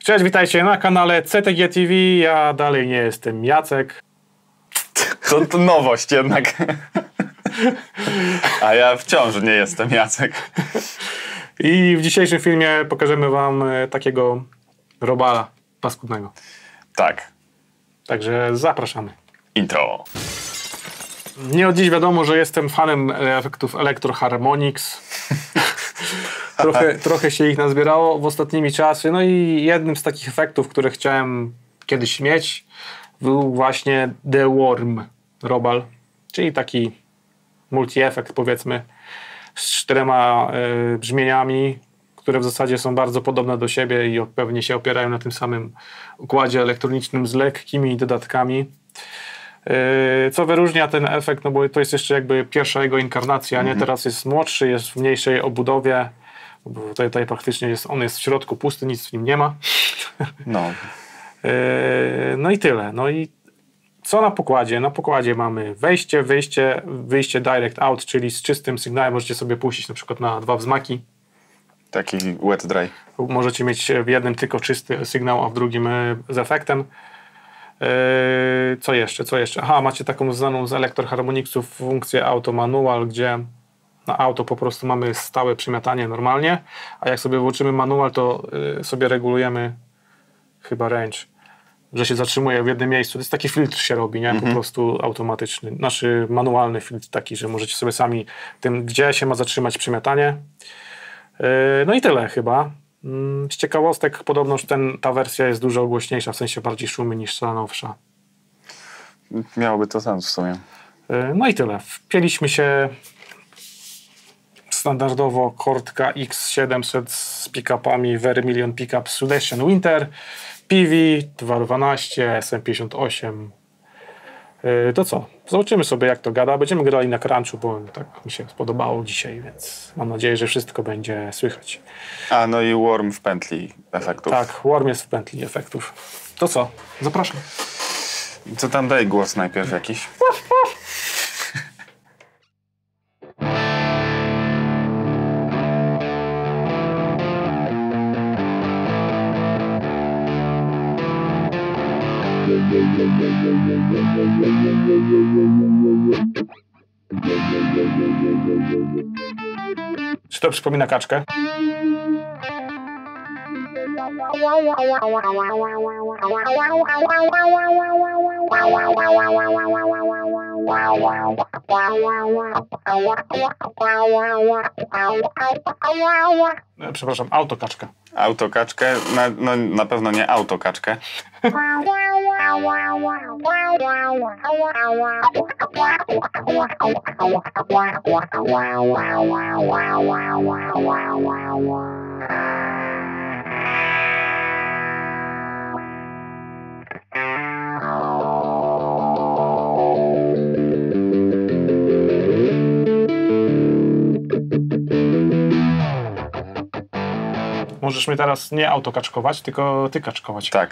Cześć, witajcie na kanale CTG TV. Ja dalej nie jestem Jacek. To nowość jednak. A ja wciąż nie jestem Jacek. I w dzisiejszym filmie pokażemy wam takiego robala paskudnego. Tak. Także zapraszamy. Intro. Nie od dziś wiadomo, że jestem fanem efektów Electro Harmonix. Trochę się ich nazbierało w ostatnimi czasy. No i jednym z takich efektów, które chciałem kiedyś mieć, był właśnie The Worm Robal, czyli taki multi-efekt, powiedzmy, z 4 brzmieniami, które w zasadzie są bardzo podobne do siebie i pewnie się opierają na tym samym układzie elektronicznym z lekkimi dodatkami. Co wyróżnia ten efekt, no bo to jest jeszcze jakby pierwsza jego inkarnacja, nie? Teraz jest młodszy, jest w mniejszej obudowie, bo tutaj praktycznie on jest w środku pusty, nic w nim nie ma. No. No i tyle. No i co na pokładzie? Na pokładzie mamy wejście, wyjście direct out, czyli z czystym sygnałem możecie sobie puścić na przykład na 2 wzmaki. Taki wet dry. Możecie mieć w jednym tylko czysty sygnał, a w drugim z efektem. Co jeszcze? Aha, macie taką znaną z Electro Harmonixów funkcję Auto Manual, gdzie na auto po prostu mamy stałe przemiatanie normalnie, a jak sobie włączymy manual, to sobie regulujemy chyba range, że się zatrzymuje w jednym miejscu. To jest taki filtr się robi, nie? Po prostu automatyczny. Nasz manualny filtr taki, że możecie sobie sami tym, gdzie się ma zatrzymać przemiatanie. No i tyle chyba. Z ciekawostek podobno ta wersja jest dużo głośniejsza, w sensie bardziej szumy niż ta nowsza. Miałoby to sens w sumie. No i tyle. Wpięliśmy się standardowo Kortka X700 z pick-upami Vermilion Pickup Sudesian Winter, PV 212, SM58. To co? Zobaczymy sobie, jak to gada. Będziemy grali na crunchu, bo tak mi się spodobało dzisiaj, więc mam nadzieję, że wszystko będzie słychać. A, no i Worm w pętli efektów. Tak, Worm jest w pętli efektów. To co? Zapraszam. Co tam, daj głos najpierw jakiś. Czy to przypomina kaczkę? Przepraszam, autokaczkę. Autokaczkę? No na pewno nie autokaczkę. Możesz mnie teraz nie autokaczkować, tylko ty kaczkować. Tak.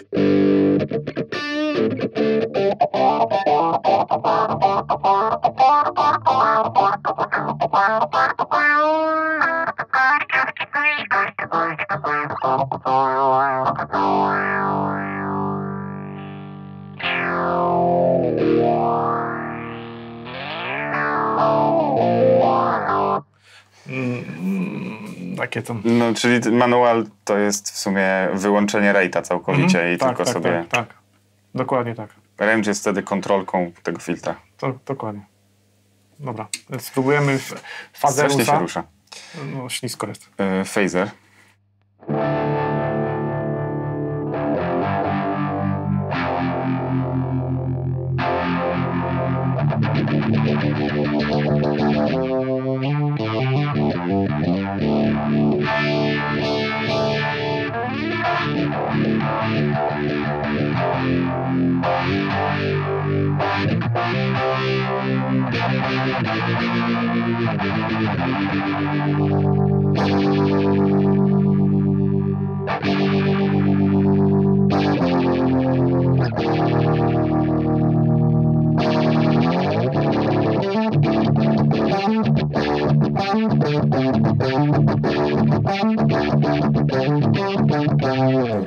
Takie to. No, czyli manual to jest w sumie wyłączenie rate'a całkowicie i tak, tylko sobie... Tak. Dokładnie tak. Range jest wtedy kontrolką tego filtra. Dokładnie. Dobra, więc spróbujemy fazę Strasznie się rusza. No, ślisko jest. Phaser.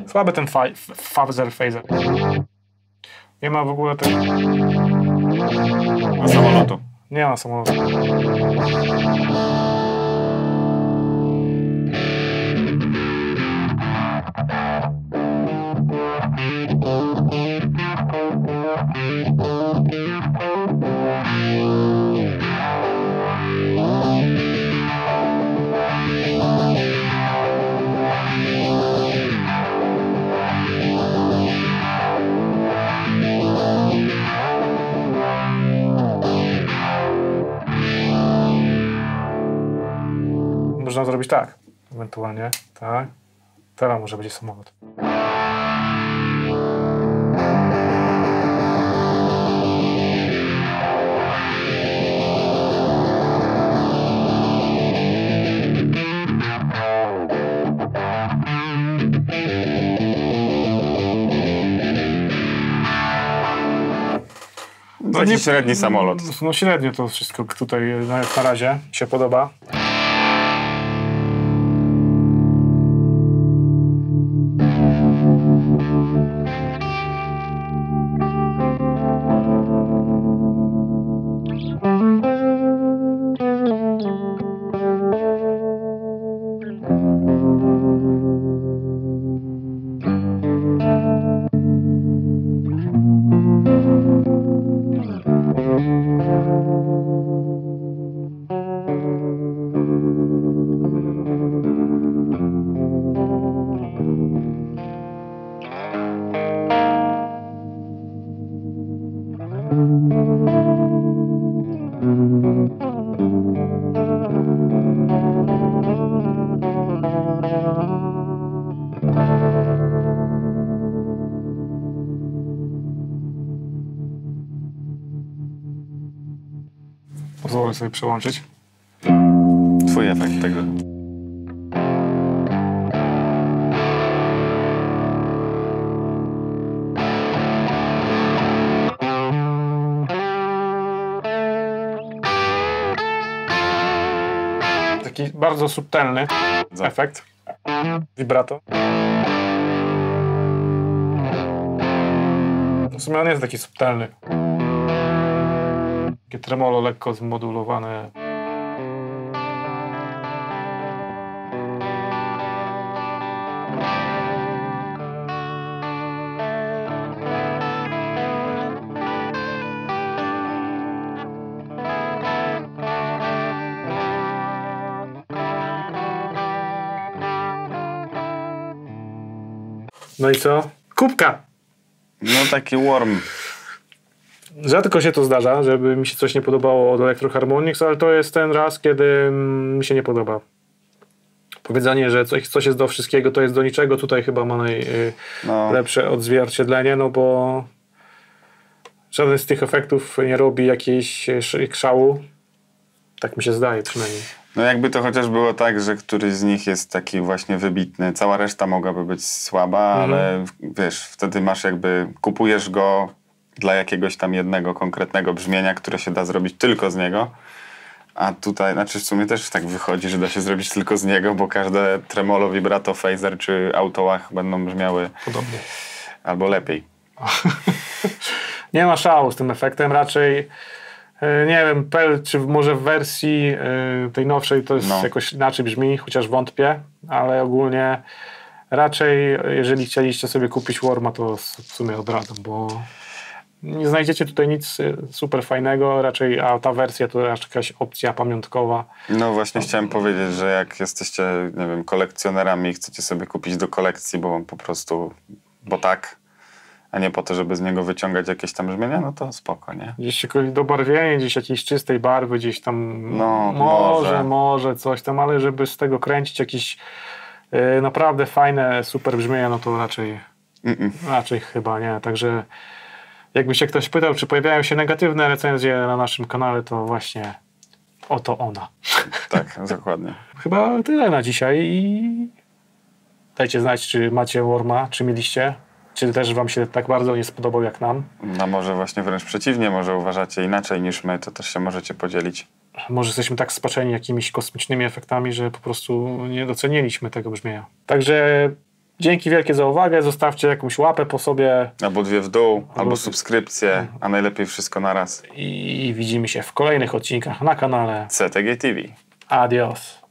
Słaby ten phaser. Nie ma w ogóle tego... A samolotu. Nie ma samolotu. Można zrobić tak, ewentualnie, tak. Teraz może będzie samolot. Taki średni samolot. No średnio to wszystko tutaj na razie się podoba. Pozwolę sobie przełączyć. Twój efekt tego. Taki bardzo subtelny efekt. Vibrato. W sumie on jest taki subtelny. Takie tremolo lekko zmodulowane. No i co? Kubka! No taki worm. Rzadko się to zdarza, żeby mi się coś nie podobało od Electro-Harmonix, ale to jest ten raz, kiedy mi się nie podoba. Powiedzenie, że coś jest do wszystkiego, to jest do niczego, tutaj chyba ma najlepsze odzwierciedlenie, no bo żaden z tych efektów nie robi jakiejś szału. Tak mi się zdaje przynajmniej. No jakby to chociaż było tak, że któryś z nich jest taki właśnie wybitny. Cała reszta mogłaby być słaba, ale wiesz, wtedy masz jakby, kupujesz go dla jakiegoś tam jednego konkretnego brzmienia, które się da zrobić tylko z niego. A tutaj, znaczy w sumie też tak wychodzi, że da się zrobić tylko z niego, bo każde tremolo, vibrato, phaser czy autołach będą brzmiały podobnie. Albo lepiej. Nie ma szału z tym efektem, raczej nie wiem, czy może w wersji tej nowszej to jest jakoś inaczej brzmi, chociaż wątpię, ale ogólnie raczej jeżeli chcieliście sobie kupić Worma, to w sumie odradzam, bo nie znajdziecie tutaj nic super fajnego, raczej, a ta wersja to jakaś opcja pamiątkowa. No właśnie chciałem powiedzieć, że jak jesteście, nie wiem, kolekcjonerami i chcecie sobie kupić do kolekcji, bo po prostu, bo tak, a nie po to, żeby z niego wyciągać jakieś tam brzmienia, no to spoko, nie? Gdzieś dobarwienie, gdzieś jakiejś czystej barwy, gdzieś tam no, może coś tam, ale żeby z tego kręcić jakieś naprawdę fajne, super brzmienia, no to raczej chyba nie. Także jakby się ktoś pytał, czy pojawiają się negatywne recenzje na naszym kanale, to właśnie oto ona. Tak, dokładnie. Chyba tyle na dzisiaj i dajcie znać, czy macie Worma, czy mieliście, czy też wam się tak bardzo nie spodobał jak nam. No może właśnie wręcz przeciwnie, może uważacie inaczej niż my, to też się możecie podzielić. Może jesteśmy tak spaczeni jakimiś kosmicznymi efektami, że po prostu nie doceniliśmy tego brzmienia. Także Dzięki wielkie za uwagę, zostawcie jakąś łapę po sobie. Albo 2 w dół, albo subskrypcję, a najlepiej wszystko na raz. I widzimy się w kolejnych odcinkach na kanale CTG TV. Adios.